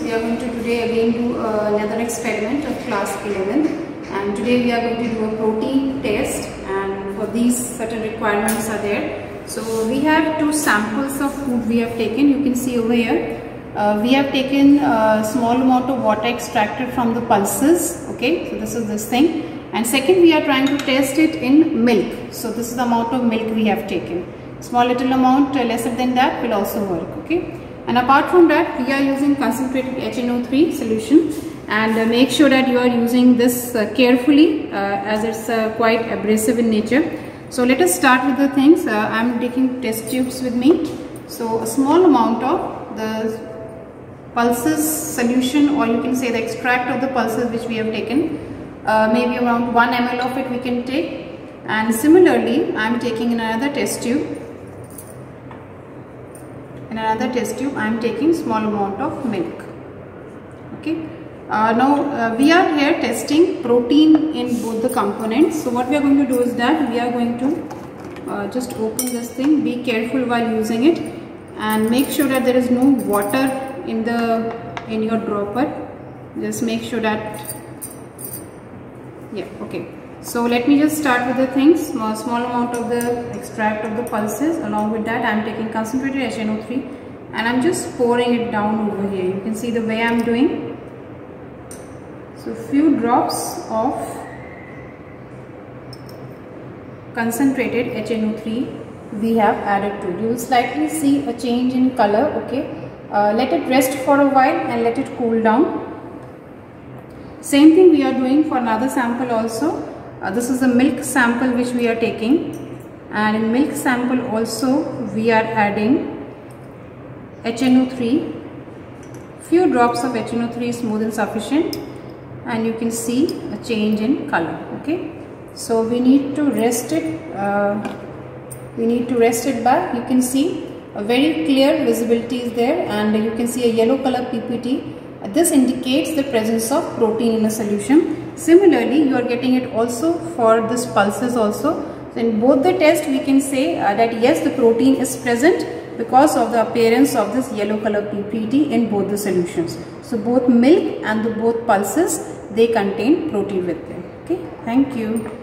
we are going to today again do another experiment of class 11, and today we are going to do a protein test, and for these certain requirements are there. So we have two samples of food we have taken. You can see over here we have taken a small amount of water extracted from the pulses. Okay, so this is this thing, and second we are trying to test it in milk. So this is the amount of milk we have taken. Small little amount lesser than that will also work. Okay, and apart from that we are using concentrated HNO3 solution, and make sure that you are using this carefully as it's quite abrasive in nature. So let us start with the things. I am taking test tubes with me. So a small amount of the pulses solution, or you can say the extract of the pulses which we have taken, maybe around 1 ml of it we can take. And similarly I am taking another test tube. In another test tube I am taking small amount of milk. Okay. Now we are here testing protein in both the components. So what we are going to do is that we are going to just open this thing. Be careful while using it, and make sure that there is no water in your dropper. Just make sure that, yeah, okay. So let me just start with the things. Small amount of the extract of the pulses. Along with that I am taking concentrated HNO3, and I am just pouring it down over here. You can see the way I am doing. So few drops of concentrated HNO3 we have added to it. You will slightly see a change in color. Okay, let it rest for a while and let it cool down. Same thing we are doing for another sample also. This is a milk sample which we are taking, and in milk sample also we are adding HNO3. Few drops of HNO3 is more than sufficient, and you can see a change in color. Okay, so we need to rest it. Back. You can see a very clear visibility is there, and you can see a yellow color PPT. This indicates the presence of protein in a solution. Similarly, you are getting it also for this pulses also. So in both the test we can say that yes, the protein is present because of the appearance of this yellow color PPT in both the solutions. So both milk and both pulses, they contain protein with them. Okay, thank you.